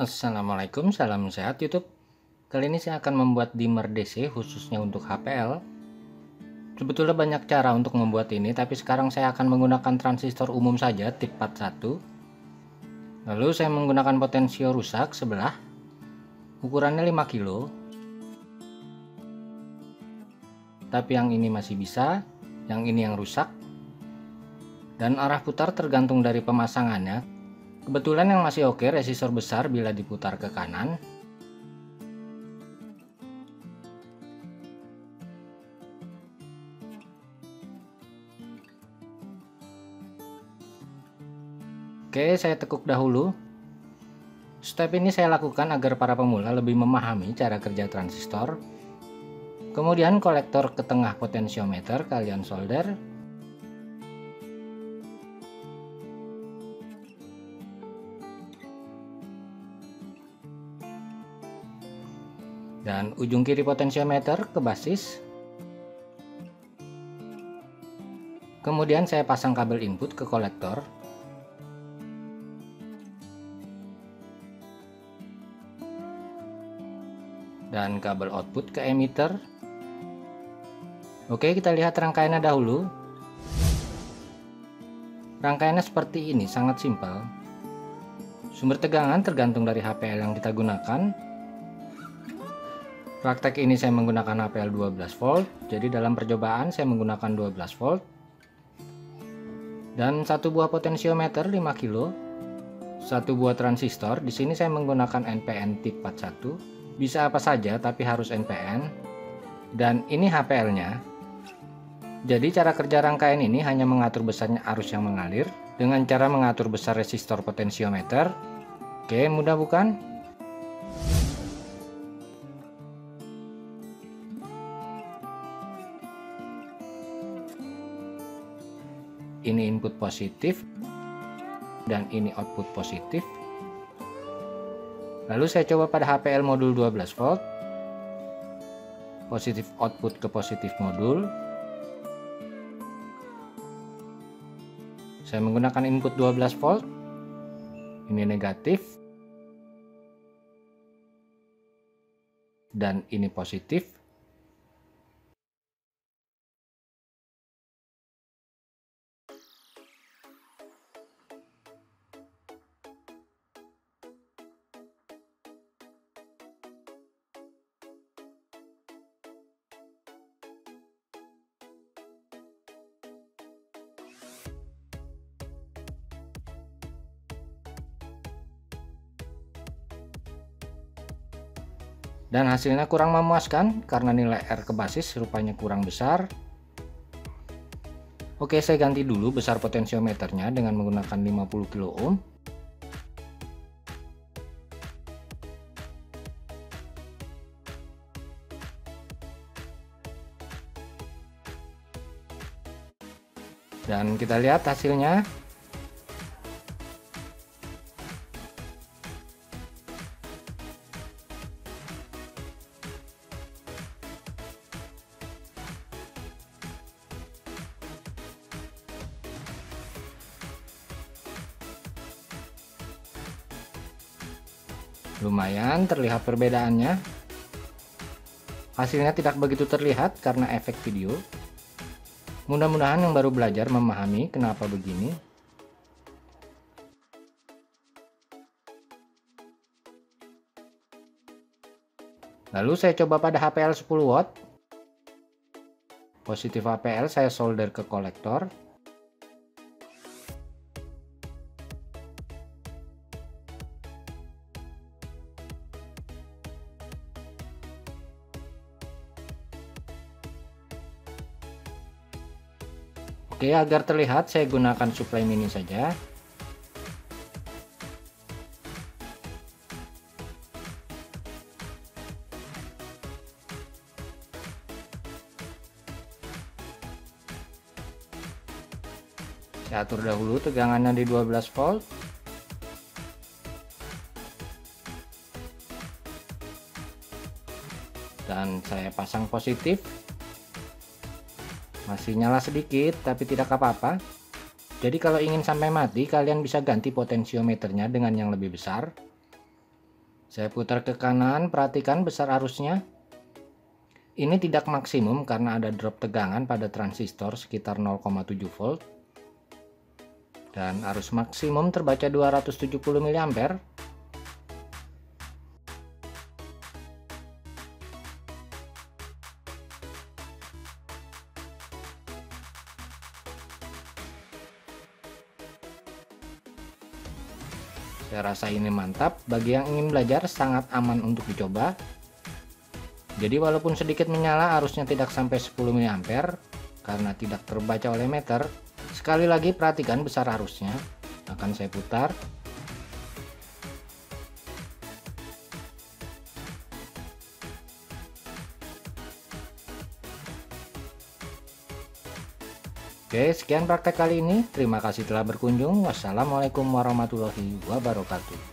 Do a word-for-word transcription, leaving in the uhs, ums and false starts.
Assalamualaikum, salam sehat YouTube. Kali ini saya akan membuat dimmer D C khususnya untuk H P L. Sebetulnya banyak cara untuk membuat ini, tapi sekarang saya akan menggunakan transistor umum saja tip empat puluh satu. Lalu saya menggunakan potensio rusak sebelah, ukurannya lima kilo. Tapi yang ini masih bisa, yang ini yang rusak. Dan arah putar tergantung dari pemasangannya. Kebetulan yang masih oke resistor besar bila diputar ke kanan. Oke, saya tekuk dahulu. Step ini saya lakukan agar para pemula lebih memahami cara kerja transistor. Kemudian kolektor ke tengah potensiometer kalian solder. Dan ujung kiri potensiometer ke basis. Kemudian saya pasang kabel input ke kolektor. Dan kabel output ke emitter. Oke, kita lihat rangkaiannya dahulu. Rangkaiannya seperti ini, sangat simpel. Sumber tegangan tergantung dari H P L yang kita gunakan. Praktek ini saya menggunakan H P L dua belas volt, jadi dalam percobaan saya menggunakan dua belas volt. Dan satu buah potensiometer lima kilo. Satu buah transistor, di sini saya menggunakan N P N tip empat puluh satu. Bisa apa saja tapi harus N P N. Dan ini H P L-nya. Jadi cara kerja rangkaian ini hanya mengatur besarnya arus yang mengalir dengan cara mengatur besar resistor potensiometer. Oke, mudah bukan? Ini input positif dan ini output positif. Lalu saya coba pada H P L modul dua belas volt. Positif output ke positif modul. Saya menggunakan input dua belas volt. Ini negatif. Dan ini positif. Dan hasilnya kurang memuaskan karena nilai R ke basis rupanya kurang besar. Oke, saya ganti dulu besar potensiometernya dengan menggunakan lima puluh kilo ohm. Dan kita lihat hasilnya. Lumayan terlihat perbedaannya. Hasilnya tidak begitu terlihat karena efek video. Mudah-mudahan yang baru belajar memahami kenapa begini. Lalu saya coba pada H P L sepuluh watt. Positif H P L saya solder ke kolektor. Oke, agar terlihat saya gunakan suplai mini saja. Saya atur dahulu tegangannya di dua belas volt. Dan saya pasang positif. Masih nyala sedikit tapi tidak apa-apa. Jadi kalau ingin sampai mati, kalian bisa ganti potensiometernya dengan yang lebih besar. Saya putar ke kanan, perhatikan besar arusnya. Ini tidak maksimum karena ada drop tegangan pada transistor sekitar nol koma tujuh volt. Dan arus maksimum terbaca dua ratus tujuh puluh miliampere. Saya rasa ini mantap, bagi yang ingin belajar sangat aman untuk dicoba. Jadi walaupun sedikit menyala, arusnya tidak sampai sepuluh miliampere karena tidak terbaca oleh meter. Sekali lagi perhatikan besar arusnya. Akan saya putar. Oke, sekian praktek kali ini. Terima kasih telah berkunjung. Wassalamualaikum warahmatullahi wabarakatuh.